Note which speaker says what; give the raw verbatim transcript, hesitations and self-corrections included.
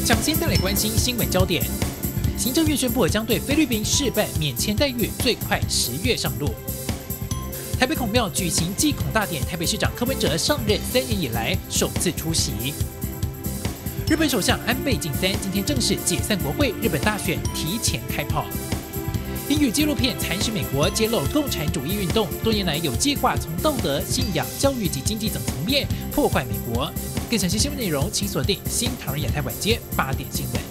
Speaker 1: 抢先带来关心新闻焦点。行政院宣布将对菲律宾试办免签待遇，最快十月上路。台北孔庙举行祭孔大典，台北市长柯文哲上任三年以来首次出席。日本首相安倍晋三今天正式解散国会，日本大选提前开跑。英语纪录片《蚕食美国》揭露共产主义运动多年来有计划从道德、信仰、教育及经济等层面破坏美国。更详细新闻内容，请锁定新唐人亚太晚间八点新闻。